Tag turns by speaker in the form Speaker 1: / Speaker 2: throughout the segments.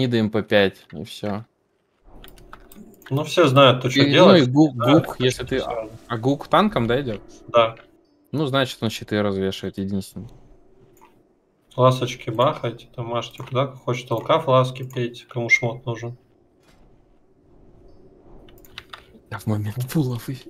Speaker 1: Нидаем по 5, и все.
Speaker 2: Ну, все знают, то, что
Speaker 1: Ну
Speaker 2: делать.
Speaker 1: и гук,
Speaker 2: знают,
Speaker 1: если ты...
Speaker 2: сразу.
Speaker 1: А гук танком, да, идет?
Speaker 2: Да.
Speaker 1: Ну, значит, он щиты развешивает единственный.
Speaker 2: Фласочки бахайте, там мажьте куда хочет, толка фласки пейте, кому шмот нужен.
Speaker 1: А в момент пулов и...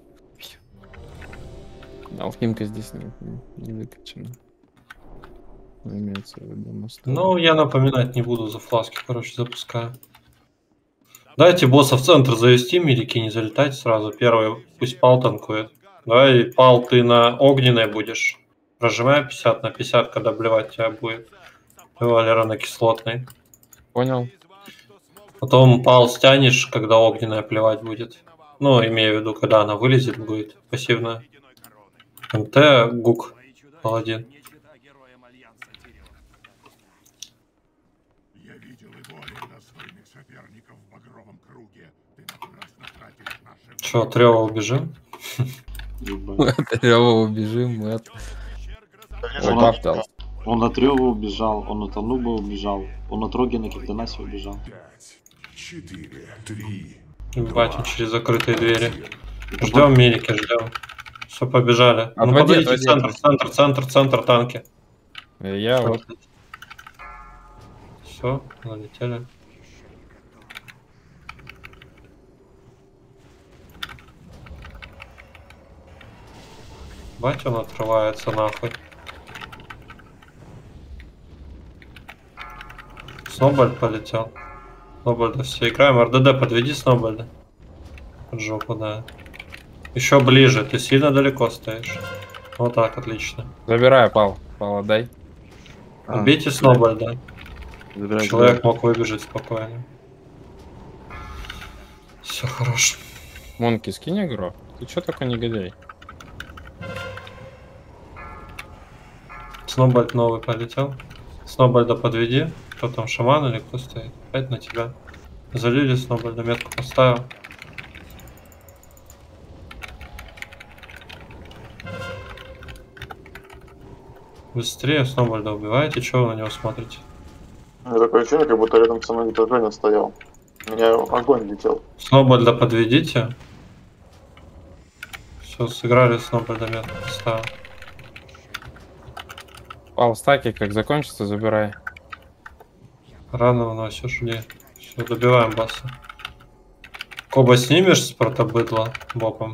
Speaker 1: Алхимка здесь не выкачана. Имеется в виду мост.
Speaker 2: Ну, я напоминать не буду, за фласки, короче, запускаю. Дайте босса в центр завести, милики, не залетайте сразу. Первый, пусть пал танкует. Давай, пал, ты на огненной будешь. Прожимай 50 на 50, когда блевать тебя будет. Валера на кислотной.
Speaker 1: Понял.
Speaker 2: Потом пал стянешь, когда огненная плевать будет. Ну, имею в виду, когда она вылезет, будет пассивная. МТ, гук, паладин. Че, от Рева убежим?
Speaker 1: От Рева убежим, мы от...
Speaker 3: Он от Рева убежал, он от Ануба убежал, он от Рогина Кирданаси убежал.
Speaker 4: 4, 3.
Speaker 2: Ебать, он через закрытые двери. Ждем милики, ждем. Все, побежали. Ну, подойдите в центр, танки.
Speaker 1: Я вот.
Speaker 2: Все, налетели. Бать, он отрывается нахуй. Снобальд полетел. Снобальда все играем. РДД, подведи Снобальда. Под жопу, да. Еще ближе, ты сильно далеко стоишь. Вот так, отлично.
Speaker 1: Забираю, пал. Пал, отдай.
Speaker 2: Убейте Снобальда. Человек мог выбежать спокойно. Все хорошо.
Speaker 1: Монки, скинь игру. Ты чё такой негодяй?
Speaker 2: Снобальд новый полетел. Снобальда подведи. Кто там, шаман или кто стоит? Опять на тебя. Залили Снобальда, метку поставил. Быстрее Снобальда убиваете, чего вы на него смотрите?
Speaker 5: Такое ощущение, как будто рядом со мной Женя стоял. У меня огонь летел.
Speaker 2: Снобальда подведите. Все, сыграли Снобальда, метку поставил.
Speaker 1: Пал, стаки, как закончится, забирай.
Speaker 2: Рано выносишь, жди. Все, добиваем босса. Коба снимешь с протобыдла боком?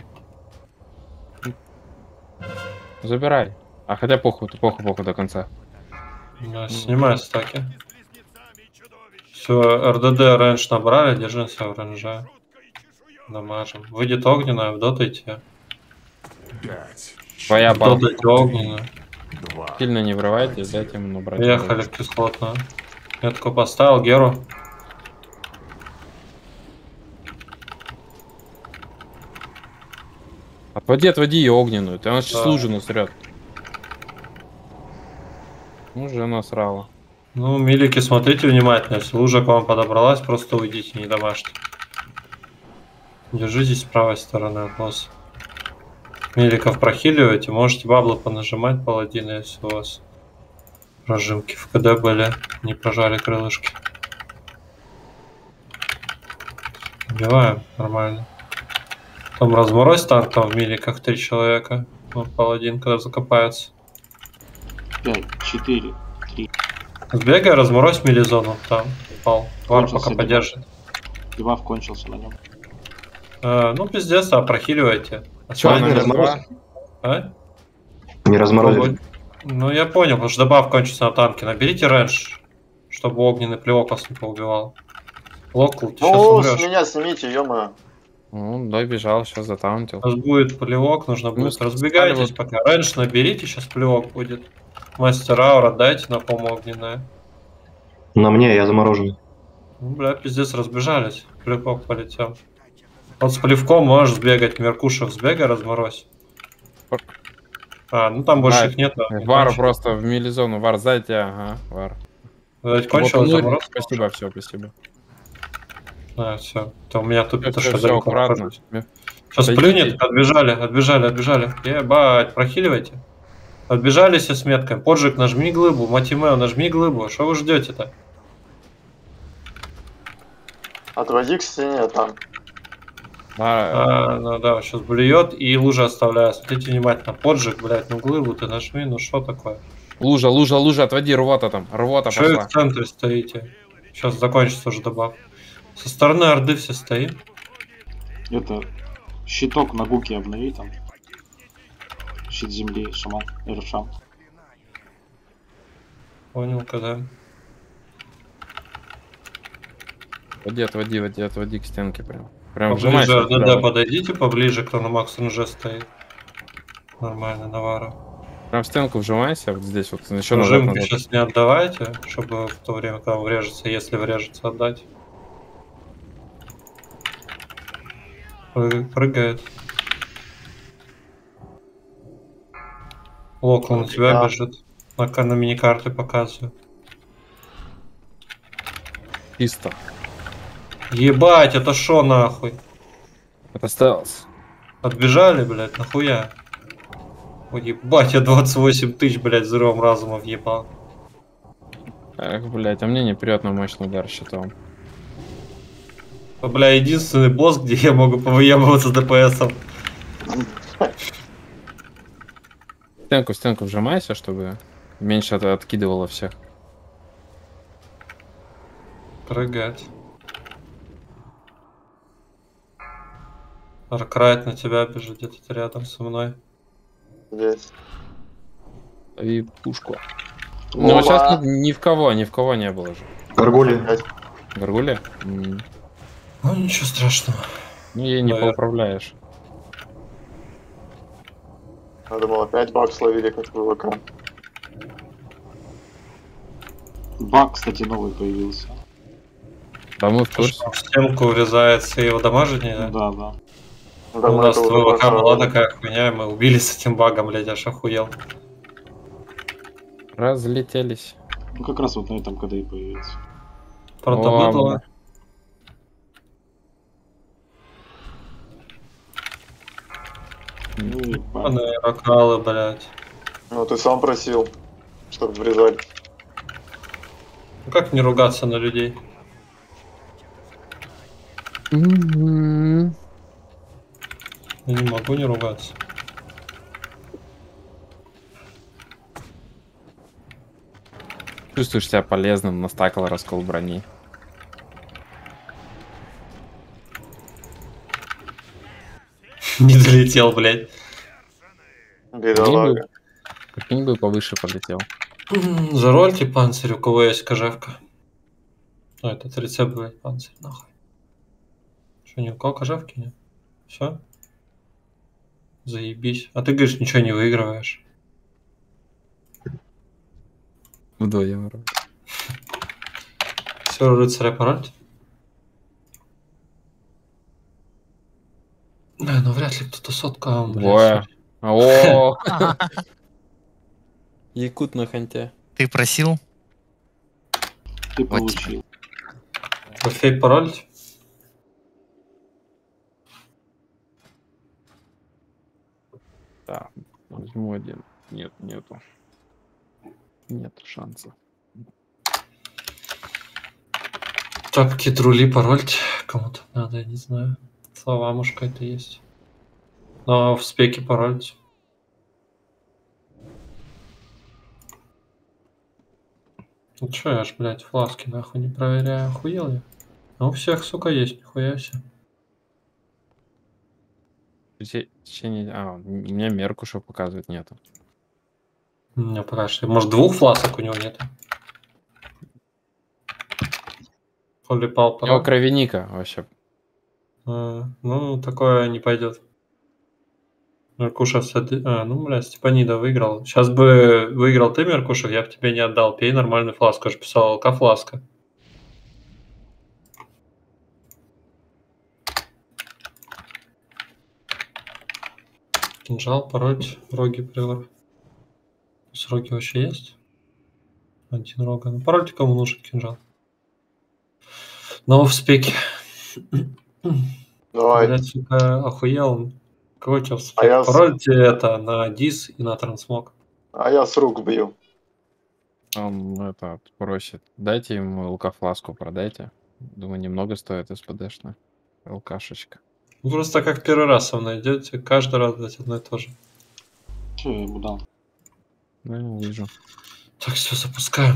Speaker 1: Забирай. А хотя похуй до конца.
Speaker 2: Да, снимай стаки. Все, РДД рейндж набрали, держимся в рейнже. Дамажим. Выйдет огненная, вдотайте.
Speaker 4: 5.
Speaker 1: Твоя пал.
Speaker 2: Вдотайте огненную.
Speaker 4: 2.
Speaker 1: Сильно не врывайтесь, дайте ему набрать.
Speaker 2: Приехали в кислотную. Метку поставил, Геру.
Speaker 1: Отводи ее огненную. Ты она сейчас лужу насрет. Уже насрала.
Speaker 2: Ну, милики, смотрите внимательно. Если лужа к вам подобралась, просто уйдите, не домашьте. Держитесь с правой стороны от босса. Миликов прохиливаете, можете баблы понажимать, паладины, если у вас прожимки в КД были, не прожали крылышки. Убиваем, нормально. Там разморозь танк, там в миликах 3 человека. Вот паладин, когда закопается.
Speaker 3: 5, 4, 3.
Speaker 2: Сбегай, разморозь милизону, там пал. Вар пока поддержит.
Speaker 3: Дебаф кончился на нем.
Speaker 2: Ну, пиздец, прохиливайте.
Speaker 1: Чё, не разморозил?
Speaker 2: А?
Speaker 6: Не разморозили.
Speaker 2: Ну, я понял, потому что добав кончится на танке. Наберите рейндж, чтобы огненный плевок вас не поубивал. Локл, ты сейчас умрешь.
Speaker 5: С меня снимите, ё-моё.
Speaker 1: Ну, добежал, сейчас затаунтил.
Speaker 2: У нас будет плевок, нужно будет. Разбегайтесь пока. Рейндж наберите, сейчас плевок будет. Мастер аура дайте на пому огненное.
Speaker 6: На мне, я заморожен.
Speaker 2: Ну, бля, пиздец, разбежались. Плевок полетел. Вот с плевком можешь сбегать. Меркушев сбегай, разморозь. Ну там больше их нет.
Speaker 1: Вар просто в милизону. Вар, сзади тебя. Ага, вар.
Speaker 2: Кончилось замороз?
Speaker 1: Спасибо, все, спасибо.
Speaker 2: Все. То у меня тупит
Speaker 1: все аккуратно.
Speaker 2: Сейчас плюнет. Отбежали. Ебать, прохиливайте. Отбежали все с меткой. Поджиг, нажми глыбу. Матимео, нажми глыбу. Что вы ждете-то?
Speaker 5: Отводи к стене там.
Speaker 1: А,
Speaker 2: Ну да, сейчас блюет и лужа оставляю. Смотрите внимательно. Поджиг, блядь, на углы вот и нажми. Ну что такое?
Speaker 1: лужа, лужа, лужа, отводи, рвота там. Рвота
Speaker 2: Что вы
Speaker 1: пошла.
Speaker 2: в центре стоите? Сейчас закончится уже добав. Со стороны Орды все стоим.
Speaker 3: Это щиток на гуке обнови там. Щит земли, шаман, Эршам.
Speaker 2: Понял, когда.
Speaker 1: Отводи к стенке прям. Прям
Speaker 2: Поближе
Speaker 1: вжимайся.
Speaker 2: РДД
Speaker 1: прям.
Speaker 2: подойдите, поближе, Хрономакс уже стоит. Нормально, Навара.
Speaker 1: Прям в стенку вжимайся, вот здесь вот. Еще назад,
Speaker 2: Нажимки
Speaker 1: назад.
Speaker 2: сейчас не отдавайте, чтобы в то время, когда врежется, если врежется, отдать. Прыгает. Локл на тебя
Speaker 5: Да.
Speaker 2: бежит. На мини-карте показываю.
Speaker 1: Чисто.
Speaker 2: Ебать, это шо нахуй?
Speaker 1: Это стелс.
Speaker 2: Отбежали, блядь, нахуя? Ой, ебать, я 28 тысяч, блядь, взрывом разума въебал.
Speaker 1: Эх, блядь, а мне не прет на мощный удар щитом.
Speaker 2: Бля, единственный босс, где я могу повыебываться ДПСом.
Speaker 1: В стенку вжимайся, чтобы меньше это откидывало всех.
Speaker 2: Прыгать. Аркрайт на тебя бежит где-то рядом со мной.
Speaker 5: Здесь.
Speaker 1: И пушку. Ну, вот сейчас ни в кого не было же.
Speaker 6: Гаргулия.
Speaker 5: Опять.
Speaker 1: Гаргуля?
Speaker 2: Ну, ничего страшного.
Speaker 1: Ну, ей не
Speaker 2: Наверное.
Speaker 1: поуправляешь.
Speaker 5: Я думал, опять баг словили, как в ВК.
Speaker 3: Баг, кстати, новый появился.
Speaker 1: Да мы в
Speaker 2: То,
Speaker 1: курсе.
Speaker 2: что в стенку урезается его дамажить нельзя?
Speaker 3: Да, да.
Speaker 5: Да,
Speaker 2: У
Speaker 5: мы
Speaker 2: нас
Speaker 5: это
Speaker 2: в
Speaker 5: уже
Speaker 2: ВК была
Speaker 5: прошли.
Speaker 2: такая хуйня, и мы убили с этим багом, блядь, аж охуел.
Speaker 1: Разлетелись.
Speaker 3: Ну как раз вот на этом когда и появился.
Speaker 2: Протобыдло.
Speaker 1: Ладно.
Speaker 3: Ну и
Speaker 2: Рокалы, блядь.
Speaker 5: Ну, ты сам просил, чтобы врезали.
Speaker 2: Ну как не ругаться на людей?
Speaker 1: Мгм.
Speaker 2: Я не могу не ругаться.
Speaker 1: Чувствуешь себя полезным, настакал раскол брони.
Speaker 2: Не долетел, блядь.
Speaker 5: Бедолага.
Speaker 1: Прикинь бы повыше полетел.
Speaker 2: Зарольте панцирь, у кого есть кожевка. Ну, этот рецепт, блядь, панцирь, нахуй. Что, ни у кого кожевки нет? Все? Заебись. А ты говоришь, ничего не выигрываешь.
Speaker 1: Вдвоем.
Speaker 2: Все, рыцаря пароль. Да, ну вряд ли кто-то соткал,
Speaker 1: Двое.
Speaker 2: блядь.
Speaker 1: О! Якут на ханте.
Speaker 7: Ты просил?
Speaker 3: ты
Speaker 7: Вот
Speaker 3: получил.
Speaker 2: Кофей пароль.
Speaker 1: Да, возьму один. Нет, нету. Нет шанса.
Speaker 2: Тапки, трули, пароль. Кому-то надо, я не знаю. Слова, может, какая-то есть. Но в спеке пароль. Ну чё, я ж, блядь, фласки нахуй не проверяю, охуел я? А у всех, сука, есть, нихуя себе.
Speaker 1: Течение... А, у меня Меркуша показывает, нету.
Speaker 2: У меня пока что... Может, двух фласок у него нет? Полипал
Speaker 1: У него
Speaker 2: пароль.
Speaker 1: кровяника вообще.
Speaker 2: Ну, такое не пойдет. Меркуша, ну, бля, Степанида выиграл. Сейчас бы выиграл ты, Меркуша, я бы тебе не отдал. Пей нормальную фласку. Я же писал алка-фласка. Кинжал, пароль, роги, приор. Роги вообще есть? Один рога. Ну, пароль кому нужен кинжал? Но в спеке.
Speaker 5: Давай.
Speaker 2: Блять, сука, охуел. Какой у тебя
Speaker 5: А я
Speaker 2: пароль тебе это на дис и на трансмог.
Speaker 5: А я с рук бью.
Speaker 1: Он это просит. Дайте ему лукофласку, продайте. Думаю, немного стоит СПДшная. ЛКшечка.
Speaker 2: Вы просто как первый раз со мной идете, каждый раз, блядь, одно и то же.
Speaker 3: Че я ему дал?
Speaker 1: Ну, я вижу.
Speaker 2: Так, все, запускаем.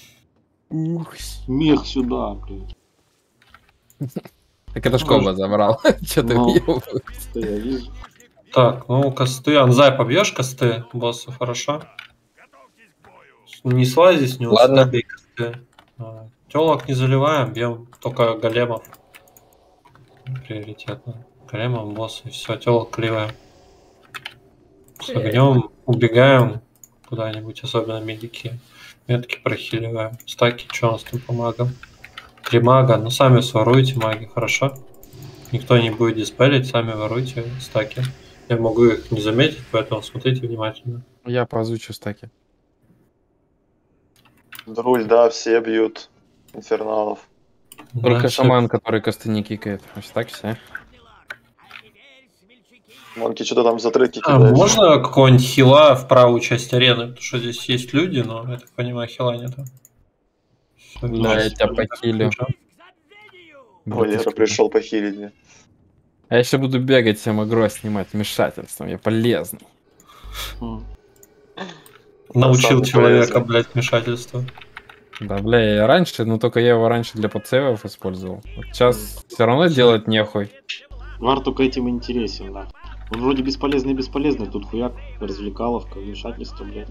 Speaker 3: Мех сюда, блядь.
Speaker 1: Так это ж Коба забрал. Че ты
Speaker 3: Ну.
Speaker 1: въебываешь?
Speaker 3: Что я вижу?
Speaker 2: Так, ну косты. Анзай, побьешь косты босса, хорошо? Не слази с него,
Speaker 1: Ладно.
Speaker 2: сюда бей косты. Телок не заливаем, бьем только големов. Приоритетно. Големов, босса, и все, телок кливаем. С огнем убегаем куда-нибудь, особенно медики. Метки прохиливаем. Стаки, что у нас там по магам? 3 мага, ну сами своруйте маги, хорошо? Никто не будет диспелить, сами воруйте стаки. Я могу их не заметить, поэтому смотрите внимательно.
Speaker 1: Я позвучу стаки.
Speaker 5: Друль, да, все бьют инферналов.
Speaker 1: Только
Speaker 2: Да,
Speaker 1: шаман, который косты не кикает. Значит, так все.
Speaker 5: Монки что-то там за треки
Speaker 2: А
Speaker 5: кидает.
Speaker 2: можно какого-нибудь хила в правую часть арены? Потому что здесь есть люди, но, я так понимаю, хила нету. Всё,
Speaker 1: Да, я
Speaker 2: есть.
Speaker 1: тебя похилю.
Speaker 5: Валера пришел похилить мне.
Speaker 1: А я еще буду бегать всем агро снимать вмешательством. Я полезный.
Speaker 3: М.
Speaker 2: Научил
Speaker 5: Самый
Speaker 2: человека,
Speaker 5: полезный.
Speaker 2: блядь, вмешательству.
Speaker 1: Да, бля, я раньше, но только я его раньше для подсейвов использовал. Вот сейчас все равно делать нехуй.
Speaker 3: Вар только этим интересен, да. Он вроде бесполезный, тут хуяк, развлекаловка, вмешательство, блядь.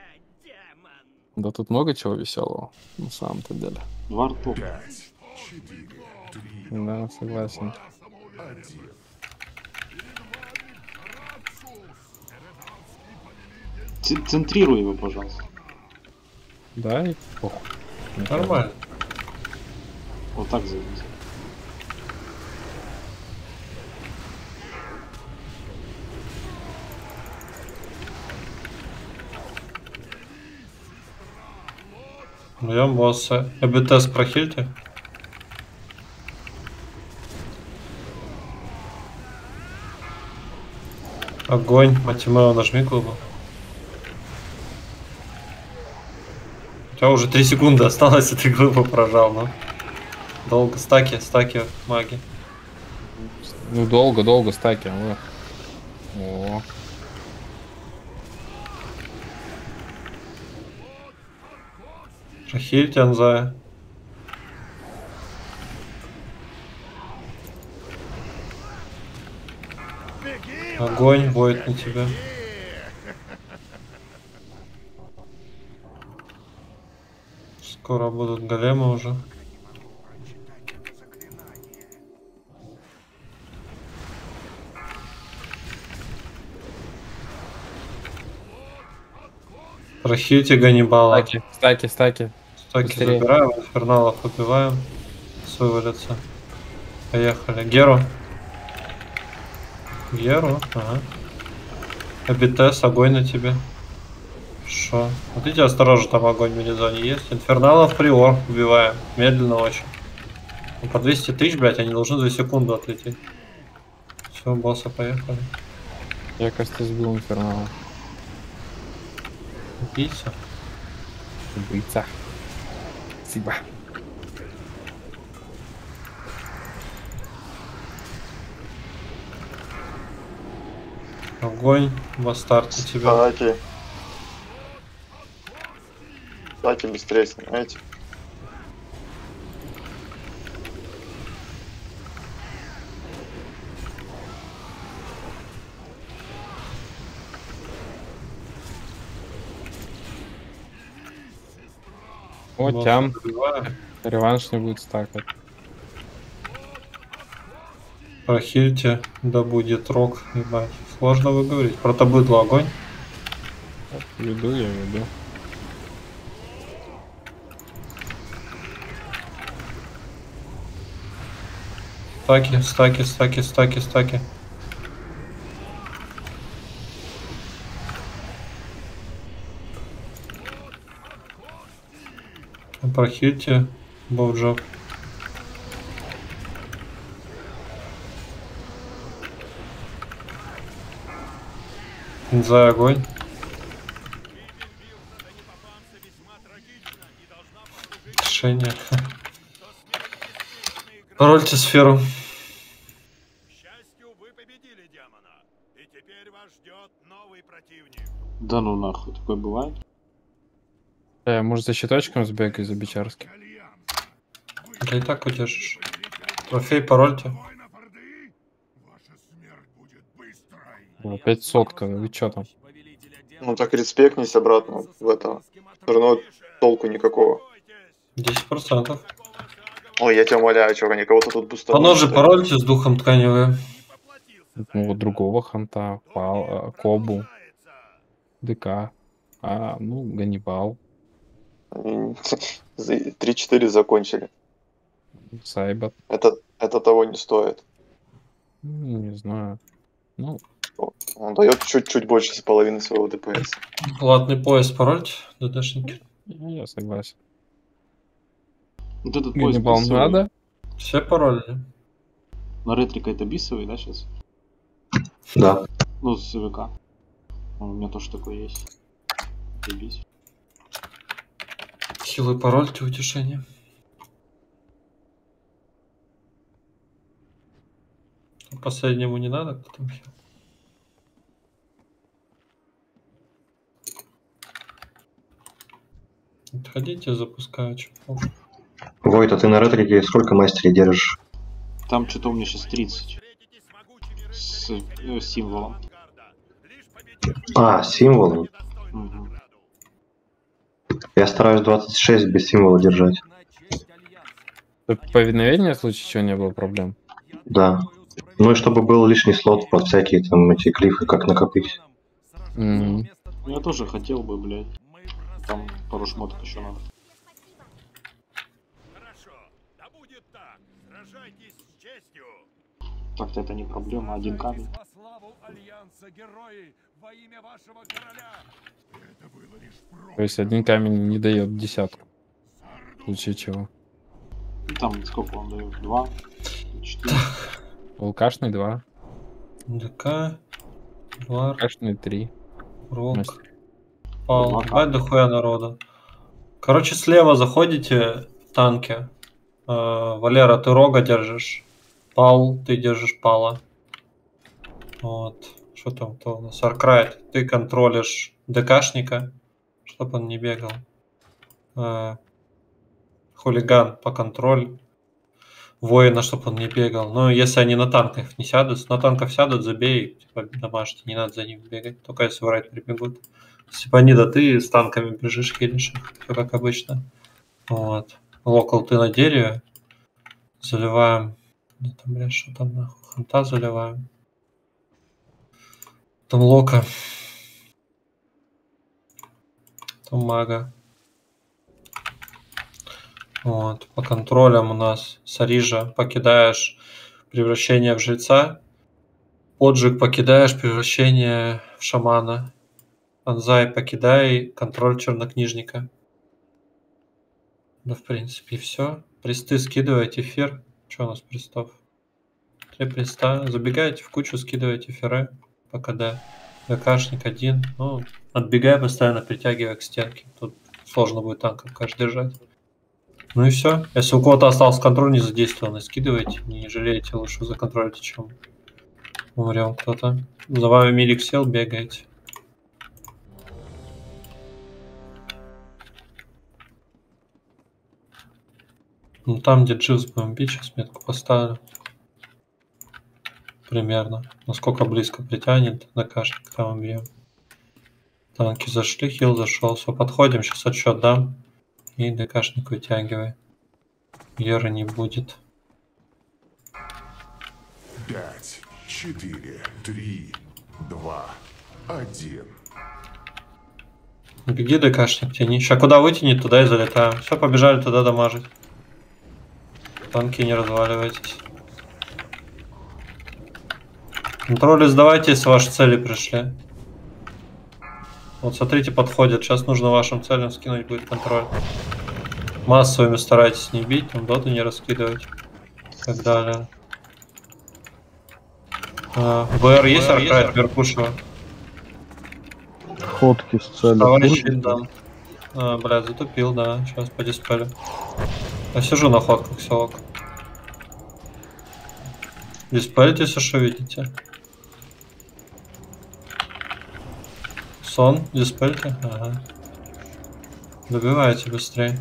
Speaker 1: Да тут много чего веселого, на самом-то деле.
Speaker 3: Вар топ.
Speaker 4: 5, 4, 3,
Speaker 1: Да, согласен.
Speaker 4: 1.
Speaker 3: Центрируй его, пожалуйста.
Speaker 1: Да, и похуй.
Speaker 2: Нормально.
Speaker 3: Вот так займись.
Speaker 2: Бьем босса. ЭБТС прохильте. Огонь. Матимео, нажми клубу. У тебя уже 3 секунды осталось, и ты глупо прожал, но. Долго. Стаки, маги.
Speaker 1: Ну, долго стаки. О.
Speaker 2: Прохильте Анзая. Огонь, воет на тебя. Скоро будут големы уже. Прохильте Ганнибала.
Speaker 1: Стаки.
Speaker 2: Стаки
Speaker 1: Быстрее.
Speaker 2: забираем, инферналов убиваем. Вывалится. Поехали. Геру. Ага. Абитес, огонь на тебе. Шо? Смотрите, осторожно, там огонь в мини-зоне есть. Инферналов приор убиваем. Медленно очень. Ну, по 200 тысяч, блядь, они должны за секунду отлететь. Все, босса, поехали.
Speaker 1: Я, кажется, сбил инфернала.
Speaker 2: Убийца.
Speaker 1: Убийца. Спасибо.
Speaker 2: Огонь, бастард на тебя.
Speaker 5: Стаки быстрее снимайте.
Speaker 1: О,
Speaker 2: Босса
Speaker 1: тям.
Speaker 2: добиваем.
Speaker 1: Реванш не будет стакать.
Speaker 2: Прохильте, да будет рок, ебать. Сложно выговорить. Протобыдло огонь.
Speaker 1: Веду, я веду.
Speaker 2: Стаки. Прохильте, Боуджок. За огонь. Решение. Парольте сферу.
Speaker 7: К счастью, вы победили демона. И теперь вас ждет новый противник.
Speaker 3: Да ну нахуй, такое бывает?
Speaker 1: Может, за щиточком сбегай за Бичарским.
Speaker 2: Да и так удержишь. Трофей парольте.
Speaker 1: Опять сотка, вы чё там?
Speaker 5: Ну так респектнись обратно в это. Все равно толку никакого.
Speaker 2: 10%.
Speaker 5: Ой, я тебя умоляю, чувак, они кого-то тут бустанут.
Speaker 2: Поножи парольте с духом тканевые.
Speaker 1: Ну, вот другого ханта, Кобу, ДК, ну, Ганнибал,
Speaker 5: 3-4 закончили.
Speaker 1: Сайбат,
Speaker 5: Это того не стоит.
Speaker 1: не знаю. Ну,
Speaker 5: Он дает чуть-чуть больше с половины своего ДПС.
Speaker 2: Платный пояс парольте, ДДшники.
Speaker 1: я согласен.
Speaker 3: Вот этот пояс
Speaker 1: Ганнибал
Speaker 3: бисовый.
Speaker 1: надо?
Speaker 2: Все пароли.
Speaker 3: На ретрика это бисовый, да, сейчас?
Speaker 6: Да.
Speaker 3: Ну, с ВК. У меня тоже такое есть. Ебись.
Speaker 2: Хилый парольте, утешение. Последнему не надо, кто там хил. Отходите, запускаю чипов.
Speaker 6: Войт, а ты на ретрике сколько мастерей держишь?
Speaker 3: Там что-то у меня сейчас 30. С символом.
Speaker 6: Символом?
Speaker 3: Угу.
Speaker 6: Я стараюсь 26 без символа держать.
Speaker 1: Повиновение, в случае чего, не было проблем.
Speaker 6: Да. Ну и чтобы был лишний слот под всякие там эти клифы, как накопить.
Speaker 3: Я тоже хотел бы, блядь. Там пару шмоток еще надо.
Speaker 7: Хорошо, да будет так. Сражайтесь с честью.
Speaker 3: Так-то это не проблема, один камень.
Speaker 7: Во славу Альянса, герои, во имя вашего короля.
Speaker 1: То есть один камень не дает десятку. В случае чего.
Speaker 3: Там сколько он дает? 2? 4?
Speaker 1: Волкашный 2,
Speaker 2: ДК, Вар,
Speaker 1: Волкашный 3.
Speaker 2: Рок,
Speaker 1: Мастер.
Speaker 2: Пал.
Speaker 3: Ладно.
Speaker 2: Бать дохуя народа. Короче, слева заходите в танки. Валера, ты Рога держишь. Пал, ты держишь Пала. Вот. Что там-то у нас? Аркрайт, ты контролишь ДКшника, чтобы он не бегал. Хулиган по контроль. Воина, чтобы он не бегал. Но если они на танках не сядут, на танках сядут, забей, типа домашний, не надо за ним бегать. Только если в райд прибегут. Если бы они, да ты с танками бежишь, хилишь их, все как обычно. Вот. Локал ты на дереве. Заливаем. Где там, блядь, что там нахуй? Ханта заливаем. Там лока. Там мага. Вот. По контролям у нас Сарижа покидаешь превращение в жреца. Отжиг покидаешь превращение в шамана. Анзай покидай контроль чернокнижника. Да, в принципе, и все. Присты скидывайте эфир. Что у нас пристов? 3 приста. Забегайте в кучу, скидывайте эфиры. По КД. ВКшник 1. Ну, отбегай постоянно, притягивая к стенке. Тут сложно будет танков, конечно, держать. Ну и все. Если у кого-то остался контроль не задействованный, скидывайте. Не жалеете, лучше законтролите, чем умрем кто-то. За вами Милик сел, бегаете. Ну там, где Дживс будем бить, сейчас метку поставлю. Примерно. Насколько близко притянет, на кашник там убьем. Танки зашли, хил зашел. Все, подходим, сейчас отсчет дам. И ДКшник вытягивай. Еры не будет.
Speaker 4: 5, 4, 3, 2, 1.
Speaker 2: Беги, ДКшник, тяни. Сейчас куда вытянет, туда и залетаем. Все, побежали туда дамажить. Танки, не разваливайтесь. Контроли сдавайте, если ваши цели пришли. Вот смотрите, подходят. Сейчас нужно вашим целям скинуть будет контроль. Массовыми старайтесь не бить, там доты не раскидывать. И так далее. ВР есть аркрайт, Меркушева?
Speaker 8: Ходки с целью.
Speaker 2: Товарищ дам. Блядь, затупил, да. Сейчас по диспелю. Я сижу на ходках, все ок. Диспелите, если что видите. Сон, диспельте. Ага. Добивайте быстрее.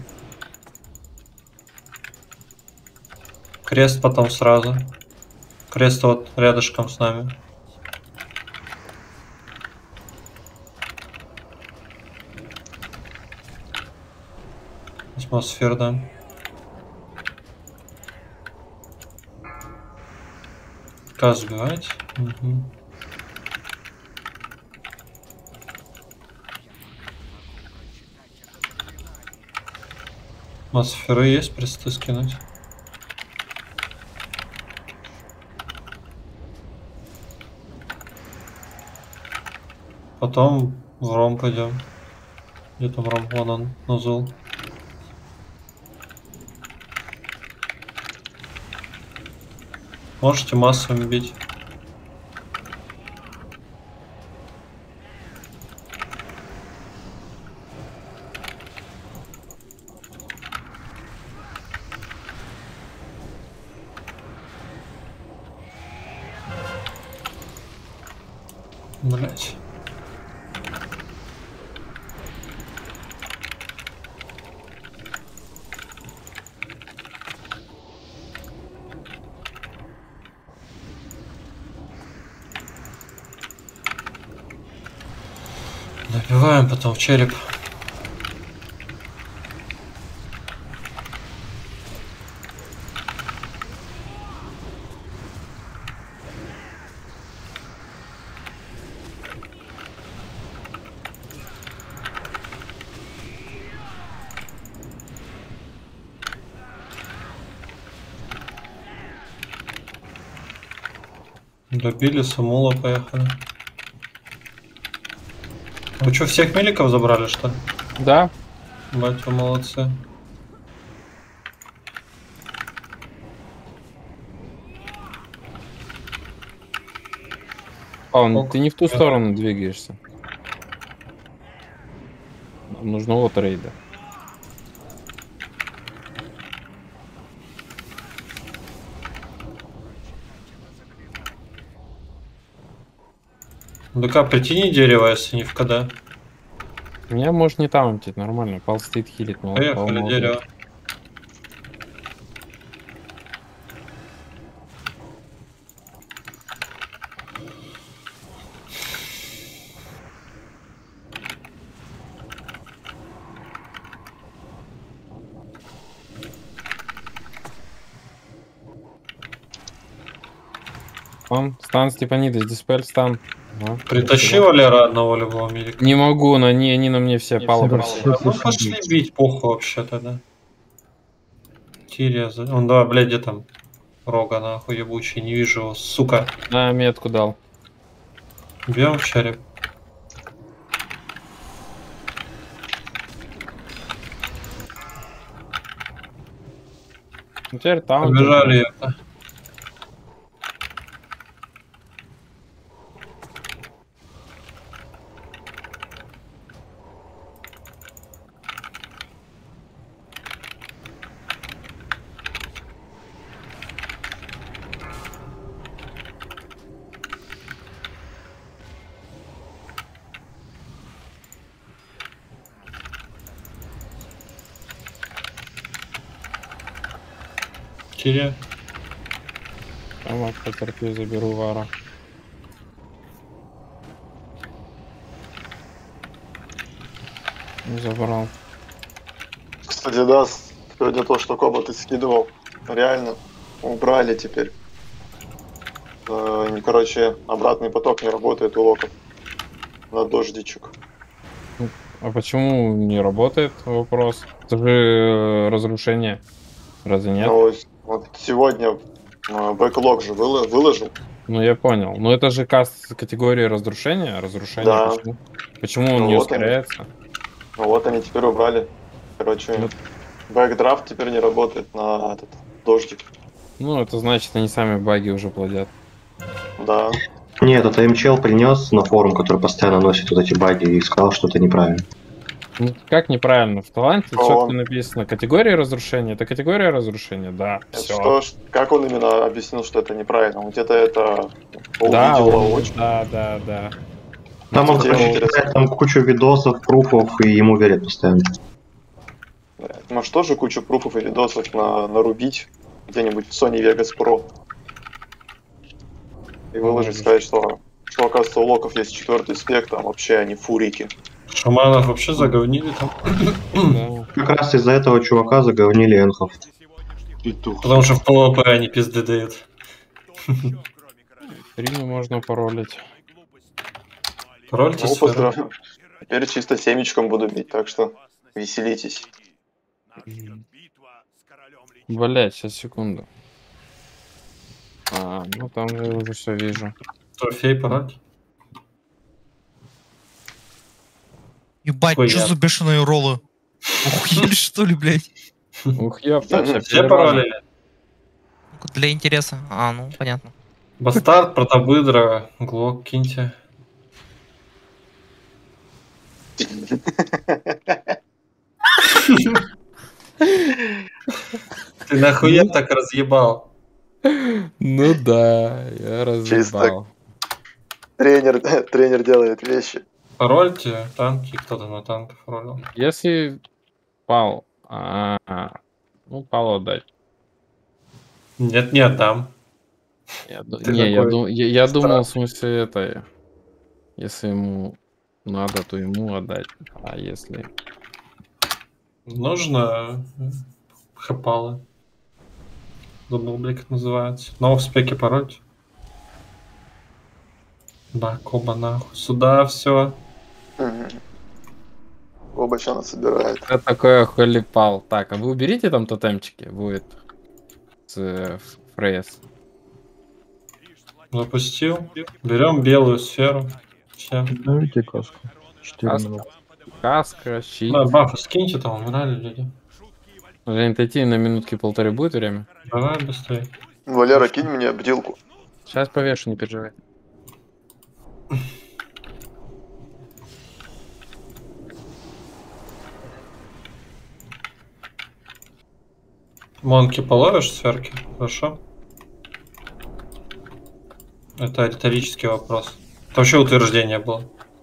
Speaker 2: Крест потом сразу. Крест вот рядышком с нами. Атмосфер, да. Каз сбивать. Угу. Атмосферы есть, престы скинуть. Потом в ром пойдем. Где там ром? Вон он, Нузул. Можете массами бить. Блять. Набиваем потом в череп. Добили, Самула, поехали. Вы что, всех миликов забрали, что ли?
Speaker 1: Да.
Speaker 2: Бать, вы молодцы.
Speaker 1: Ты не в ту сторону двигаешься. Нам нужно вот рейда.
Speaker 2: ДК, притяни дерево, если не в КД.
Speaker 1: Меня может не там идти, нормально. Пал стоит, хилит.
Speaker 2: Поехали, дерево.
Speaker 1: Стан Степанидес, диспель, стан.
Speaker 2: Притащи Валера одного любого милика.
Speaker 1: Не могу, они на мне все палы.
Speaker 2: Ну пошли бить, похуй вообще тогда. Тирия, он, да, блядь, где там? Рога, нахуй, ебучий, не вижу его, сука.
Speaker 1: На, метку дал.
Speaker 2: Бьем в череп.
Speaker 1: Теперь там.
Speaker 2: Побежали это. Тире.
Speaker 1: Прямо потерплю, заберу вара. Не забрал.
Speaker 5: Кстати, да, сегодня то, что Коба ты скидывал, реально убрали теперь. Короче, обратный поток не работает у локов на дождичек.
Speaker 1: А почему не работает? Вопрос. Это же разрушение. Разве нет?
Speaker 5: Ну, вот сегодня бэклог же выложил.
Speaker 1: Ну я понял. Но это же каст категории разрушения. Разрушение.
Speaker 5: Да.
Speaker 1: Почему он
Speaker 5: Ну,
Speaker 1: не
Speaker 5: вот
Speaker 1: ускоряется?
Speaker 5: Ну вот они теперь убрали. Короче, бэкдрафт теперь не работает на этот дождик.
Speaker 1: Ну это значит, они сами баги уже плодят.
Speaker 5: Да.
Speaker 6: Нет, это МЧЛ принес на форум, который постоянно носит вот эти баги, и сказал, что это неправильно.
Speaker 1: Ну, как неправильно? В таланте
Speaker 5: О.
Speaker 1: четко написано категория разрушения. Это категория разрушения, да.
Speaker 5: Это
Speaker 1: Все.
Speaker 5: как он именно объяснил, что это неправильно? Он где-то это
Speaker 1: Да,
Speaker 5: увидел
Speaker 1: он-
Speaker 5: воочию.
Speaker 1: да.
Speaker 6: Там он
Speaker 5: Тебе интересно?
Speaker 6: прочитает там кучу видосов, пруфов, и ему верят постоянно.
Speaker 5: Может тоже кучу пруфов и видосов нарубить где-нибудь в Sony Vegas Pro и выложить, сказать, что оказывается у локов есть 4-й спек, там вообще они фурики.
Speaker 2: Шаманов вообще заговнили там.
Speaker 1: Да.
Speaker 6: Как раз из-за этого чувака заговнили энхов.
Speaker 3: Петух.
Speaker 2: Потому что в ПВП они пизды дают.
Speaker 1: Стримы можно паролить.
Speaker 2: Парольте
Speaker 5: Ну,
Speaker 2: сферу.
Speaker 5: поздравляю. Теперь чисто семечком буду бить, так что веселитесь.
Speaker 1: Блять, сейчас секунду. Ну там же я уже все вижу.
Speaker 2: Трофей парольте.
Speaker 8: Ебать,
Speaker 2: Ой,
Speaker 8: что
Speaker 2: я-
Speaker 8: за бешеные роллы? Охуели что ли, блядь?
Speaker 1: Ух, ёпта,
Speaker 5: Все
Speaker 1: все
Speaker 2: пароли.
Speaker 8: Для интереса. А, ну, понятно.
Speaker 2: Бастард, протобыдра, глок киньте. Ты нахуя так разъебал?
Speaker 1: Ну да, я разъебал.
Speaker 5: Тренер делает вещи.
Speaker 2: Парольте танки, кто-то на танках ролил.
Speaker 1: Если пал, ну пал отдать.
Speaker 2: Нет, не отдам. Ты
Speaker 1: Не,
Speaker 2: такой
Speaker 1: я думал, в смысле, это, если ему надо, то ему отдать. А если...
Speaker 2: Нужно хэпалы. Даблблик называется. Но в спеке парольте. Да, коба нахуй. Сюда все.
Speaker 5: Оба сейчас нас собирает.
Speaker 1: Это такое холипал. Так, а вы уберите там тотемчики, будет с фрейс.
Speaker 2: Запустил. Берем белую сферу. Все.
Speaker 9: Давайте каску. 4
Speaker 1: Каска.
Speaker 9: минуты.
Speaker 1: Каска, щит.
Speaker 2: Да, бафы скиньте там, умирали люди.
Speaker 1: Жень, отойти на минутки полторы будет время?
Speaker 2: Давай быстрее.
Speaker 5: Валера, кинь мне бдилку.
Speaker 1: Сейчас повешу, не переживай.
Speaker 2: Монки половишь сферки? Хорошо. Это риторический вопрос. Это вообще утверждение было.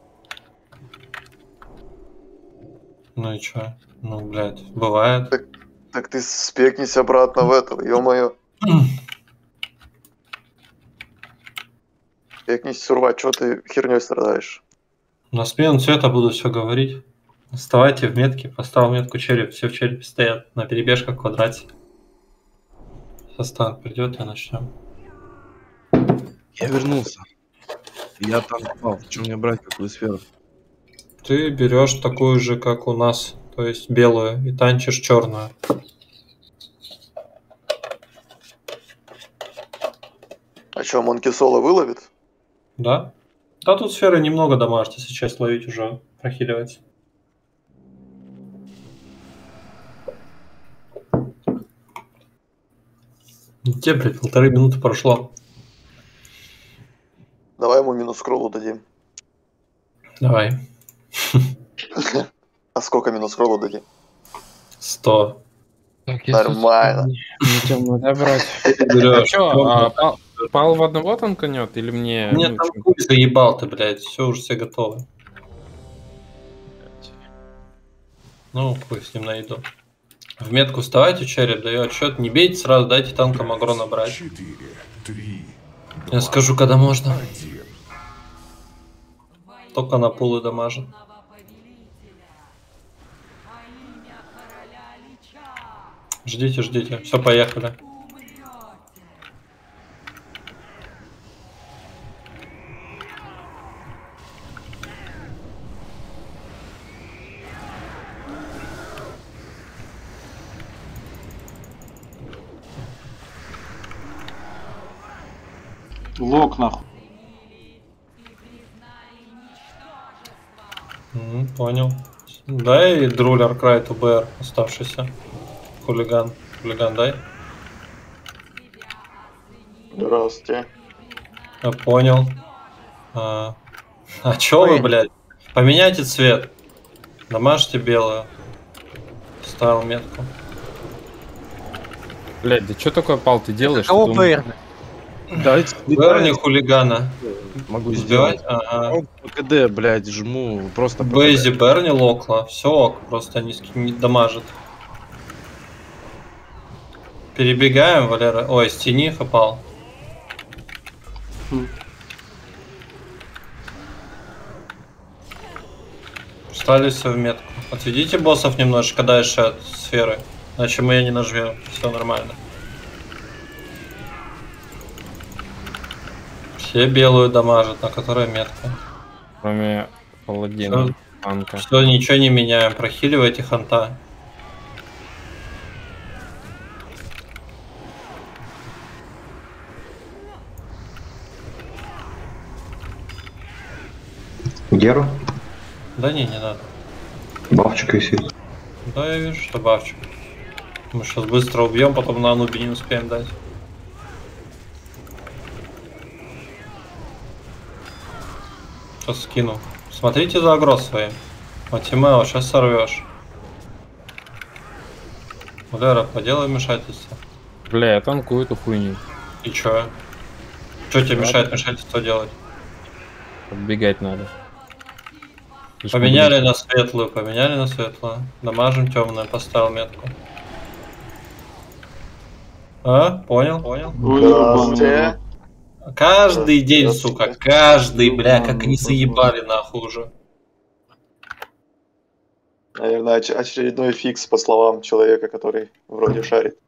Speaker 2: Ну и чё? Ну, блядь, бывает.
Speaker 5: Так ты спекнись обратно в это, ё-моё. Спекнись, сурва, чё ты хернёй страдаешь?
Speaker 2: На смену цвета буду все говорить. Вставайте в метке, поставил метку череп, все в черепе стоят, на перебежках в квадрате. Состав придет и начнем.
Speaker 9: Я вернулся. Я там попал. Что мне брать, какую сферу?
Speaker 2: Ты берешь такую же, как у нас, то есть белую, и танчишь черную.
Speaker 5: А чё, Монки Соло выловит?
Speaker 2: Да? Да, тут сферы немного дамажит, если часть ловить уже прохиливается. Где, блядь, 1,5 минуты прошло.
Speaker 5: Давай ему минус скроллу дадим.
Speaker 2: Давай.
Speaker 5: А сколько минус скроллу дадим?
Speaker 2: 100.
Speaker 1: Так,
Speaker 5: Нормально.
Speaker 1: Ничем надо брать.
Speaker 2: Берешь.
Speaker 1: Пал в одного танканет или мне...
Speaker 2: Нет,
Speaker 1: ну,
Speaker 2: там
Speaker 1: чё?
Speaker 2: хуй заебал ты, блядь. Все, уже все готовы. Ну, хуй с ним найду. В метку вставайте, череп, даю отчет. Не бейте сразу, дайте танкам агро набрать.
Speaker 4: 4, 3,
Speaker 2: Я скажу, когда можно.
Speaker 4: 1.
Speaker 2: Только на пулы дамажит. Ждите, ждите. Все, поехали.
Speaker 3: Лок нахуй.
Speaker 2: Понял. Дай друлер крайт УБР, оставшийся. Хулиган. Хулиган дай.
Speaker 5: Здравствуйте.
Speaker 2: Я понял. А чё вы, блядь? Поменяйте цвет. Дамажьте белую. Ставил метку.
Speaker 1: Блядь, да что такое, Пал, ты делаешь?
Speaker 8: Кого
Speaker 1: Ты
Speaker 8: ПР?
Speaker 9: Дайте,
Speaker 2: Верни хулигана.
Speaker 9: могу
Speaker 2: Сбивать?
Speaker 9: сделать.
Speaker 2: Ага.
Speaker 9: Он по КД, блядь, жму. Просто по
Speaker 2: Бейзи
Speaker 9: КД.
Speaker 2: Берни локла. Все ок, просто не дамажит. Перебегаем, Валера. Ой, с тени попал. Встали все в метку. Отведите боссов немножечко дальше от сферы. Иначе мы ее не нажмем. Все нормально. Все белую дамажат, на которой метка.
Speaker 1: Кроме паладина, танка.
Speaker 2: Все, ничего не меняем. Прохиливайте ханта.
Speaker 6: Геру?
Speaker 2: Да не надо.
Speaker 6: Бафчик висит.
Speaker 2: Да, я вижу, что бафчик. Мы сейчас быстро убьем, потом на нубе не успеем дать. Сейчас скину. Смотрите за агро своим. Матимео, сейчас сорвешь. Валера, поделай вмешательство.
Speaker 1: Бля, я танкую эту хуйню.
Speaker 2: И чё? Чё тебе мешает вмешательство делать?
Speaker 1: Подбегать надо. Слишком
Speaker 2: Поменяли
Speaker 1: близко.
Speaker 2: на светлую, поменяли на светлую. Дамажим темную, поставил метку. А, понял?
Speaker 5: Здравствуйте.
Speaker 2: Каждый день,
Speaker 5: Здравствуйте.
Speaker 2: сука, каждый, бля, как они заебали нахуй уже.
Speaker 5: Наверное, очередной фикс, по словам человека, который вроде шарит.